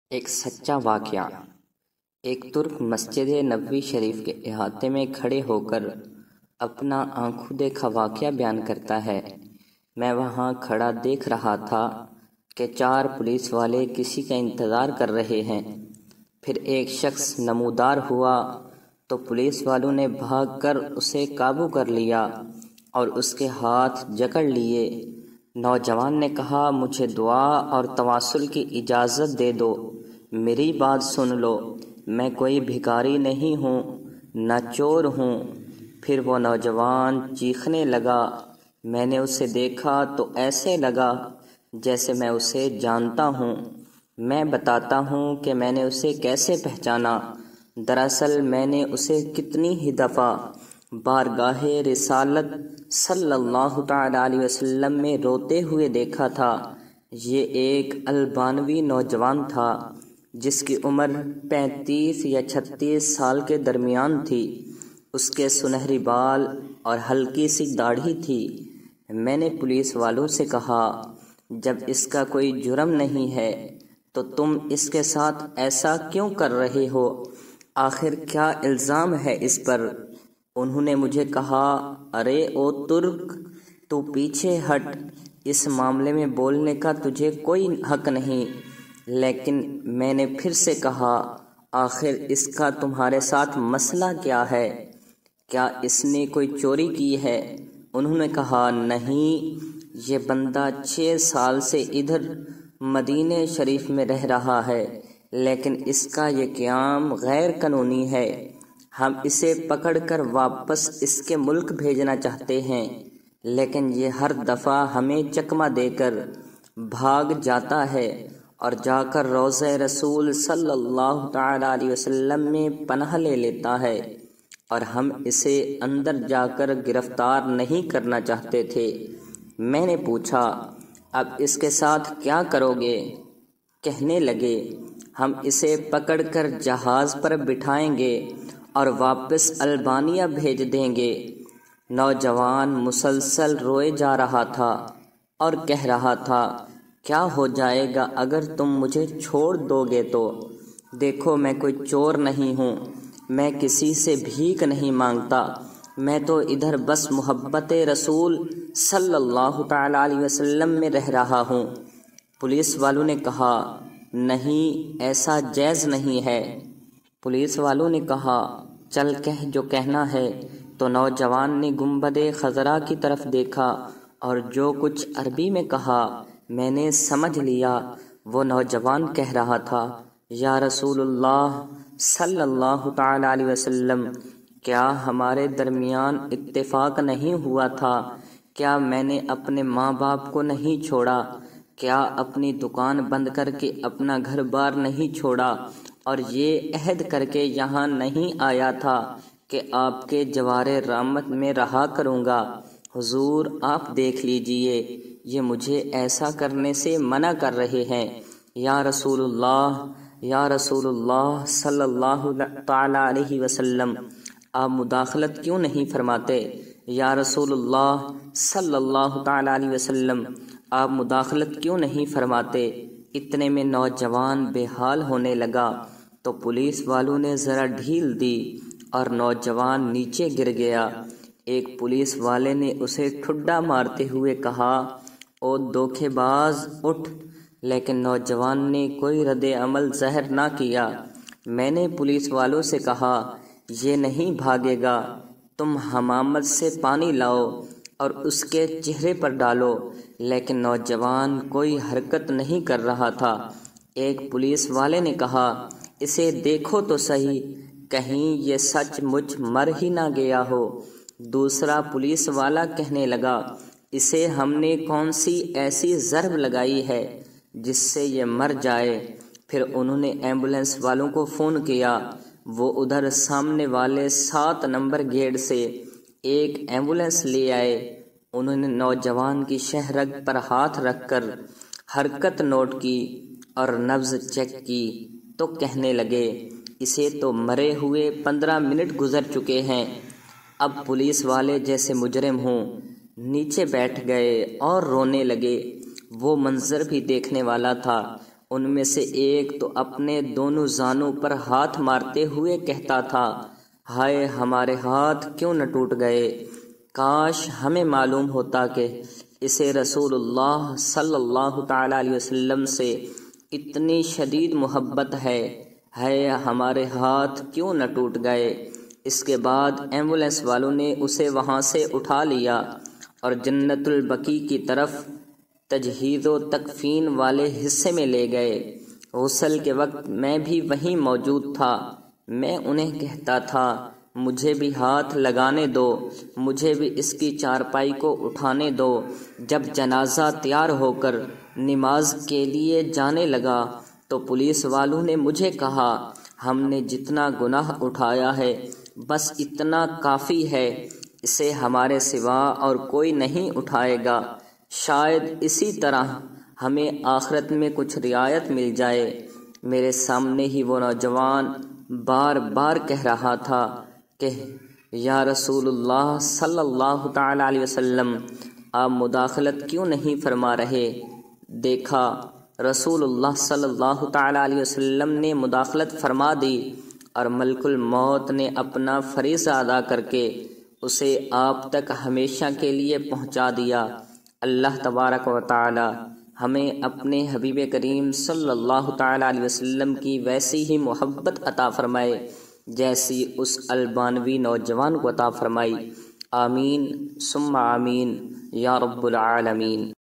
ایک سچا واقعہ۔ ایک ترک مسجد نبوی شریف کے احاطے میں کھڑے ہو کر اپنا آنکھوں دیکھا واقعہ بیان کرتا ہے۔ میں وہاں کھڑا دیکھ رہا تھا کہ 4 پولیس والے کسی کا انتظار کر رہے ہیں۔ پھر ایک شخص نمودار ہوا تو پولیس والوں نے بھاگ کر اسے قابو کر لیا اور اس کے ہاتھ جکڑ لیے۔ نوجوان نے کہا، مجھے دعا اور تواصل کی اجازت دے دو، میری بات سن لو، میں کوئی بھکاری نہیں ہوں، نہ چور ہوں۔ پھر وہ نوجوان چیخنے لگا۔ میں نے اسے دیکھا تو ایسے لگا جیسے میں اسے جانتا ہوں۔ میں بتاتا ہوں کہ میں نے اسے کیسے پہچانا۔ دراصل میں نے اسے کتنی ہی دفعہ بارگاہ رسالت صلی اللہ تعالی علیہ وسلم میں روتے ہوئے دیکھا تھا۔ یہ ایک البانوی نوجوان تھا جس کی عمر 35 یا 36 سال کے درمیان تھی۔ اس کے سنہری بال اور ہلکی سی داڑھی تھی۔ میں نے پولیس والوں سے کہا، جب اس کا کوئی جرم نہیں ہے تو تم اس کے ساتھ ایسا کیوں کر رہے ہو؟ آخر کیا الزام ہے اس پر؟ انہوں نے مجھے کہا، ارے او ترک، تو پیچھے ہٹ، اس معاملے میں بولنے کا تجھے کوئی حق نہیں۔ لیکن میں نے پھر سے کہا، آخر اس کا تمہارے ساتھ مسئلہ کیا ہے؟ کیا اس نے کوئی چوری کی ہے؟ انہوں نے کہا، نہیں، یہ بندہ 6 سال سے ادھر مدینہ شریف میں رہ رہا ہے، لیکن اس کا یہ قیام غیر قانونی ہے۔ ہم اسے پکڑ کر واپس اس کے ملک بھیجنا چاہتے ہیں، لیکن یہ ہر دفعہ ہمیں چکمہ دے کر بھاگ جاتا ہے اور جا کر روضہ رسول صلی اللہ تعالی علیہ وسلم میں پناہ لے لیتا ہے، اور ہم اسے اندر جا کر گرفتار نہیں کرنا چاہتے تھے۔ میں نے پوچھا، اب اس کے ساتھ کیا کرو گے؟ کہنے لگے، ہم اسے پکڑ کر جہاز پر بٹھائیں گے اور واپس البانیہ بھیج دیں گے۔ نوجوان مسلسل روئے جا رہا تھا اور کہہ رہا تھا، کیا ہو جائے گا اگر تم مجھے چھوڑ دو گے تو؟ دیکھو، میں کوئی چور نہیں ہوں، میں کسی سے بھیک نہیں مانگتا، میں تو ادھر بس محبت رسول صلی اللہ تعالی علیہ وسلم میں رہ رہا ہوں۔ پولیس والوں نے کہا، نہیں، ایسا جائز نہیں ہے۔ پولیس والوں نے کہا، چل کہہ جو کہنا ہے۔ تو نوجوان نے گنبد خضرا کی طرف دیکھا اور جو کچھ عربی میں کہا میں نے سمجھ لیا۔ وہ نوجوان کہہ رہا تھا، یا رسول اللہ صلی اللہ تعالی علیہ وسلم، کیا ہمارے درمیان اتفاق نہیں ہوا تھا؟ کیا میں نے اپنے ماں باپ کو نہیں چھوڑا؟ کیا اپنی دکان بند کر کے اپنا گھر بار نہیں چھوڑا اور یہ عہد کر کے یہاں نہیں آیا تھا کہ آپ کے جوار رحمت میں رہا کروں گا؟ حضور، آپ دیکھ لیجئے، یہ مجھے ایسا کرنے سے منع کر رہے ہیں۔ یا رسول اللہ صلی اللہ تعالی علیہ وسلم، آپ مداخلت کیوں نہیں فرماتے؟ یا رسول اللہ صلی اللہ تعالی علیہ وسلم، آپ مداخلت کیوں نہیں فرماتے؟ اتنے میں نوجوان بے حال ہونے لگا تو پولیس والوں نے ذرا ڈھیل دی اور نوجوان نیچے گر گیا۔ ایک پولیس والے نے اسے ٹھڈا مارتے ہوئے کہا، او دھوکے باز، اٹھ! لیکن نوجوان نے کوئی رد عمل ظاہر نہ کیا۔ میں نے پولیس والوں سے کہا، یہ نہیں بھاگے گا، تم حمامت سے پانی لاؤ اور اس کے چہرے پر ڈالو۔ لیکن نوجوان کوئی حرکت نہیں کر رہا تھا۔ ایک پولیس والے نے کہا، اسے دیکھو تو صحیح، کہیں یہ سچ مچ مر ہی نہ گیا ہو۔ دوسرا پولیس والا کہنے لگا، اسے ہم نے کون سی ایسی ضرب لگائی ہے جس سے یہ مر جائے؟ پھر انہوں نے ایمبولینس والوں کو فون کیا۔ وہ ادھر سامنے والے 7 نمبر گیٹ سے ایک ایمبولینس لے آئے۔ انہوں نے نوجوان کی شہرگ پر ہاتھ رکھ کر حرکت نوٹ کی اور نبض چیک کی تو کہنے لگے، اسے تو مرے ہوئے 15 منٹ گزر چکے ہیں۔ اب پولیس والے جیسے مجرم ہوں نیچے بیٹھ گئے اور رونے لگے۔ وہ منظر بھی دیکھنے والا تھا۔ ان میں سے ایک تو اپنے دونوں زانوں پر ہاتھ مارتے ہوئے کہتا تھا، ہائے ہمارے ہاتھ کیوں نہ ٹوٹ گئے، کاش ہمیں معلوم ہوتا کہ اسے رسول اللہ صلی اللہ تعالی علیہ وسلم سے اتنی شدید محبت ہے، ہمارے ہاتھ کیوں نہ ٹوٹ گئے۔ اس کے بعد ایمبولینس والوں نے اسے وہاں سے اٹھا لیا اور جنت البقیع کی طرف تجہیز و تکفین والے حصے میں لے گئے۔ غسل کے وقت میں بھی وہیں موجود تھا۔ میں انہیں کہتا تھا، مجھے بھی ہاتھ لگانے دو، مجھے بھی اس کی چارپائی کو اٹھانے دو۔ جب جنازہ تیار ہو کر نماز کے لیے جانے لگا تو پولیس والوں نے مجھے کہا، ہم نے جتنا گناہ اٹھایا ہے بس اتنا کافی ہے، اسے ہمارے سوا اور کوئی نہیں اٹھائے گا، شاید اسی طرح ہمیں آخرت میں کچھ رعایت مل جائے۔ میرے سامنے ہی وہ نوجوان بار بار کہہ رہا تھا کہ یا رسول اللہ صلی اللہ تعالی علیہ وسلم، آپ مداخلت کیوں نہیں فرما رہے؟ دیکھا، رسول اللہ صلی اللہ تعالی علیہ وسلم نے مداخلت فرما دی اور ملک الموت نے اپنا فریضہ ادا کر کے اسے آپ تک ہمیشہ کے لیے پہنچا دیا۔ اللہ تبارک و تعالی ہمیں اپنے حبیب کریم صلی اللہ تعالی علیہ وسلم کی ویسی ہی محبت عطا فرمائے جیسی اس البانوی نوجوان کو عطا فرمائی۔ آمین ثم آمین یا رب العالمین۔